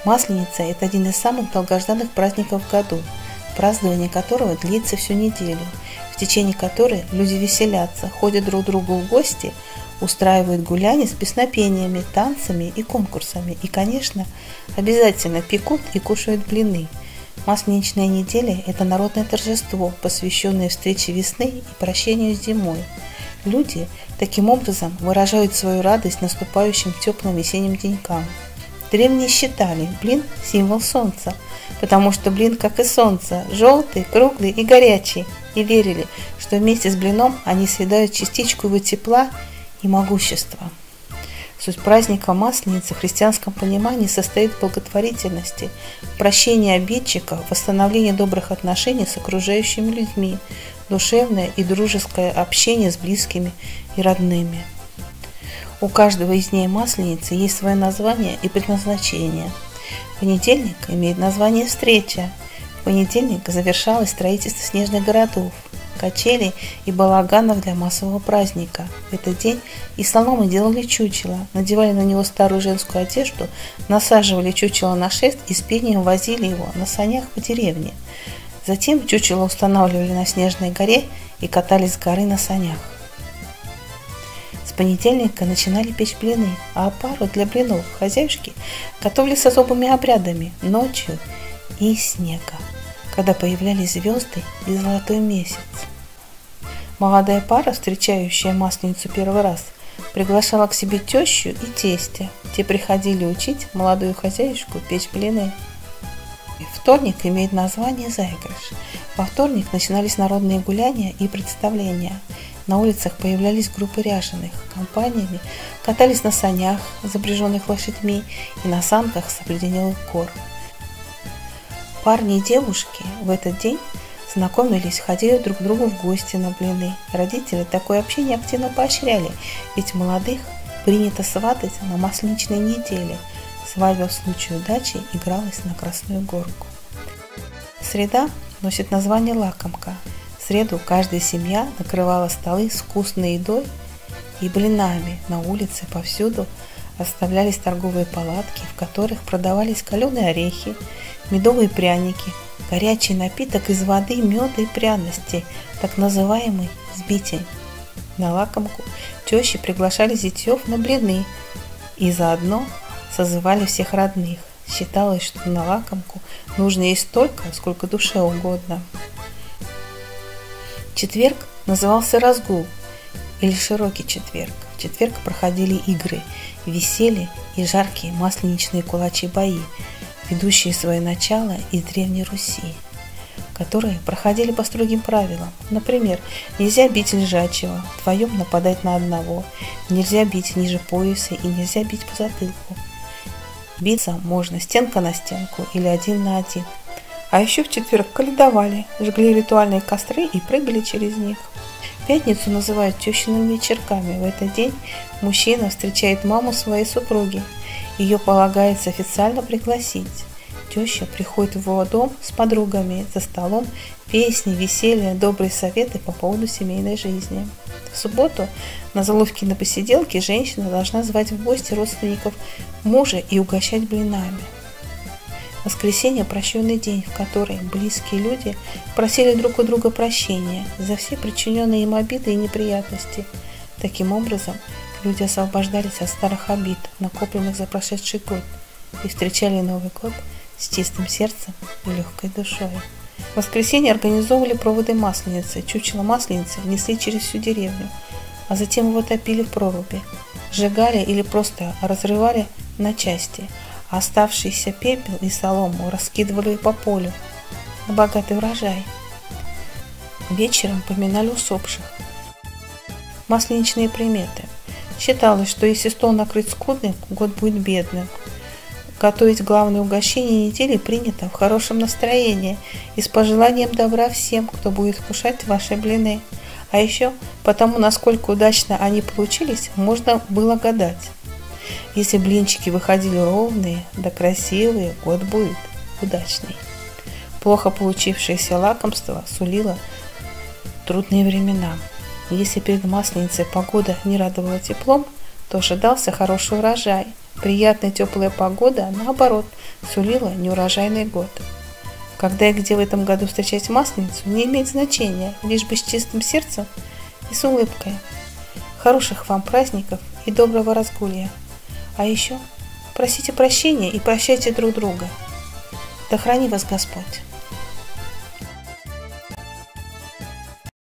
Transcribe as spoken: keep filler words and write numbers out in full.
Масленица – это один из самых долгожданных праздников в году, празднование которого длится всю неделю, в течение которой люди веселятся, ходят друг к другу в гости, устраивают гуляния с песнопениями, танцами и конкурсами. И, конечно, обязательно пекут и кушают блины. Масленичная неделя – это народное торжество, посвященное встрече весны и прощению с зимой. Люди таким образом выражают свою радость наступающим теплым весенним денькам. Древние считали блин – символ солнца, потому что блин, как и солнце, желтый, круглый и горячий, и верили, что вместе с блином они съедают частичку его тепла и могущества. Суть праздника Масленицы в христианском понимании состоит в благотворительности, прощении обидчиков, восстановлении добрых отношений с окружающими людьми, душевное и дружеское общение с близкими и родными. У каждого из дней Масленицы есть свое название и предназначение. Понедельник имеет название «Встреча». В понедельник завершалось строительство снежных городов, качелей и балаганов для массового праздника. В этот день из соломы делали чучело, надевали на него старую женскую одежду, насаживали чучело на шест и с пением возили его на санях по деревне. Затем чучело устанавливали на снежной горе и катались с горы на санях. С понедельника начинали печь блины, а опару для блинов хозяюшки готовили с особыми обрядами ночью и из снега, когда появлялись звезды и золотой месяц. Молодая пара, встречающая Масленицу первый раз, приглашала к себе тещу и тестя. Те приходили учить молодую хозяюшку печь блины. Вторник имеет название «Заигрыш». Во вторник начинались народные гуляния и представления. На улицах появлялись группы ряженых, компаниями катались на санях, запряженных лошадьми, и на санках с обледенелых гор. Парни и девушки в этот день знакомились, ходили друг к другу в гости на блины. Родители такое общение активно поощряли, ведь молодых принято сватать на масленичной неделе. Свадьба в случае удачи игралась на Красную Горку. Среда носит название «Лакомка». В среду каждая семья накрывала столы с вкусной едой и блинами. На улице повсюду расставлялись торговые палатки, в которых продавались каленые орехи, медовые пряники, горячий напиток из воды, меда и пряностей, так называемый сбитень. На лакомку тещи приглашали зятьев на блины и заодно созывали всех родных. Считалось, что на лакомку нужно есть столько, сколько душе угодно. Четверг назывался разгул или широкий четверг. В четверг проходили игры, веселье и жаркие масленичные кулачьи бои, ведущие свое начало из Древней Руси, которые проходили по строгим правилам. Например, нельзя бить лежачего, вдвоем нападать на одного, нельзя бить ниже пояса и нельзя бить по затылку. Биться можно стенка на стенку или один на один. А еще в четверг каледовали, жгли ритуальные костры и прыгали через них. Пятницу называют тещиными вечерками. В этот день мужчина встречает маму своей супруги. Ее полагается официально пригласить. Теща приходит в его дом с подругами, за столом песни, веселье, добрые советы по поводу семейной жизни. В субботу на Заловкиной посиделке женщина должна звать в гости родственников мужа и угощать блинами. Воскресенье – прощенный день, в который близкие люди просили друг у друга прощения за все причиненные им обиды и неприятности. Таким образом, люди освобождались от старых обид, накопленных за прошедший год, и встречали Новый год с чистым сердцем и легкой душой. В воскресенье организовывали проводы Масленицы. Чучело Масленицы несли через всю деревню, а затем его топили в проруби, сжигали или просто разрывали на части, а оставшийся пепел и солому раскидывали по полю на богатый урожай. Вечером поминали усопших. Масленичные приметы. Считалось, что если стол накрыт скудным, год будет бедным. Готовить главное угощение недели принято в хорошем настроении и с пожеланием добра всем, кто будет вкушать ваши блины. А еще потому, насколько удачно они получились, можно было гадать. Если блинчики выходили ровные да красивые, год будет удачный. Плохо получившееся лакомство сулило трудные времена. Если перед Масленицей погода не радовала теплом, то ожидался хороший урожай. Приятная теплая погода, наоборот, сулила неурожайный год. Когда и где в этом году встречать Масленицу, не имеет значения, лишь бы с чистым сердцем и с улыбкой. Хороших вам праздников и доброго разгулья. А еще просите прощения и прощайте друг друга. Да храни вас Господь.